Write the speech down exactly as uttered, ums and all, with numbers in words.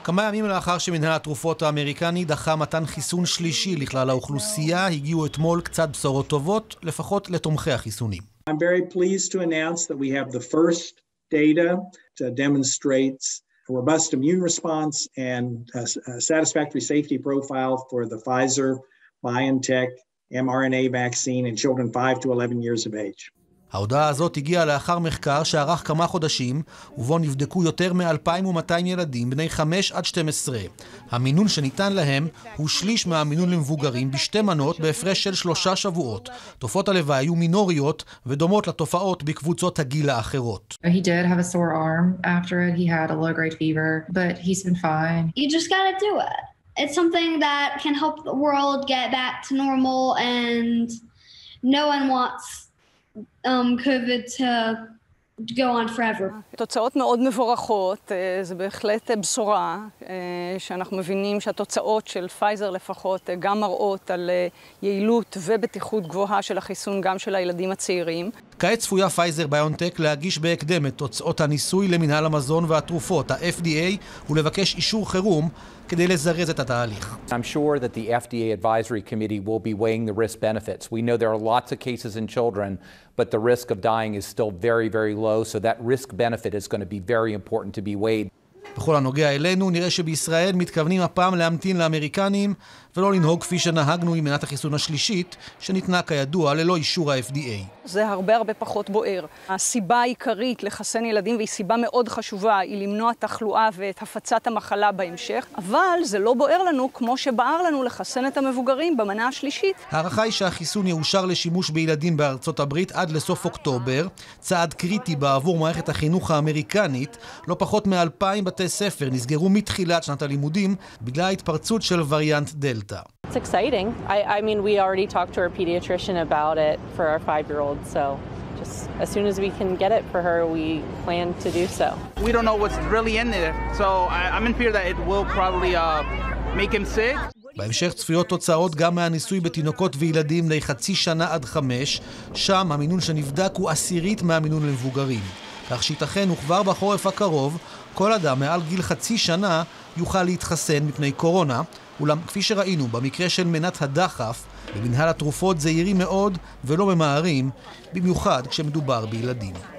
כמה ימים לאחר שמנהל התרופות האמריקני דחה מתן חיסון שלישי לכלל האוכלוסייה, הגיעו אתמול קצת בשורות טובות, לפחות לתומכי החיסונים. I'm very pleased to announce that we have the first data that demonstrates a robust immune response and a satisfactory safety profile for the Pfizer BioNTech mRNA vaccine in children five to eleven years of age. ההודעה הזאת הגיעה לאחר מחקר שערך כמה חודשים, ובו נבדקו יותר מ-אלפיים ומאתיים ילדים בני חמש עד שתים עשרה. המינון שניתן להם הוא שליש מהמינון למבוגרים בשתי מנות בהפרש של שלושה שבועות. תופעות הלוואי היו מינוריות ודומות לתופעות בקבוצות הגיל האחרות. He did have a sore arm after it. He had a low-grade fever, but he's been fine. You just gotta do it. It's something that can help the world get back to normal, and no one wants um, COVID to go on forever. תוצאות מאוד מבורכות, זה בהחלט בשורה, שאנחנו מבינים שהתוצאות של פייזר לפחות גם מראות על יעילות ובטיחות גבוהה של החיסון גם של הילדים הצעירים. כעת צפויה פייזר ביונטק להגיש בהקדם את תוצאות הניסוי למנהל המזון והתרופות, ה-F D A, ולבקש אישור חירום כדי לזרז את התהליך. I'm sure that the F D A advisory committee will be weighing the risk benefits. We know there are lots of cases in children, but the risk of dying is still very, very low, so that risk benefit is going to be very important to be weighed. בכל הנוגע אלינו, נראה שבישראל מתכוונים הפעם להמתין לאמריקנים ולא לנהוג כפי שנהגנו עם מנת החיסון השלישית, שניתנה כידוע ללא אישור ה-F D A. זה הרבה הרבה פחות בוער. הסיבה העיקרית לחסן ילדים, והיא סיבה מאוד חשובה, היא למנוע תחלואה ואת הפצת המחלה בהמשך, אבל זה לא בוער לנו כמו שבער לנו לחסן את המבוגרים במנה השלישית. הערכה היא שהחיסון יאושר לשימוש בילדים בארצות הברית עד לסוף אוקטובר, צעד קריטי בעבור מערכת החינוך האמריקנית. לא פחות מ-אלפיים בתי ספר נסגרו מתחילת שנת הלימודים בגלל ההתפרצות של וריאנט דלתא. It's exciting. I, I mean, we already talked to our pediatrician about it for our five-year-old, so just as soon as we can get it for her, we plan to do so. We don't know what's really in there, so I, I'm in fear that it will probably uh, make him sick. בהמשך צפויות תוצאות גם מהניסוי בתינוקות וילדים בני חצי שנה עד חמש, שם המינון שנבדק הוא עשירית מהמינון למבוגרים. כך שייתכן וכבר בחורף הקרוב, כל אדם מעל גיל חצי שנה יוכל להתחסן מפני קורונה, אולם כפי שראינו במקרה של מנת הדחף, במנהל התרופות זהירים מאוד ולא ממהרים, במיוחד כשמדובר בילדים.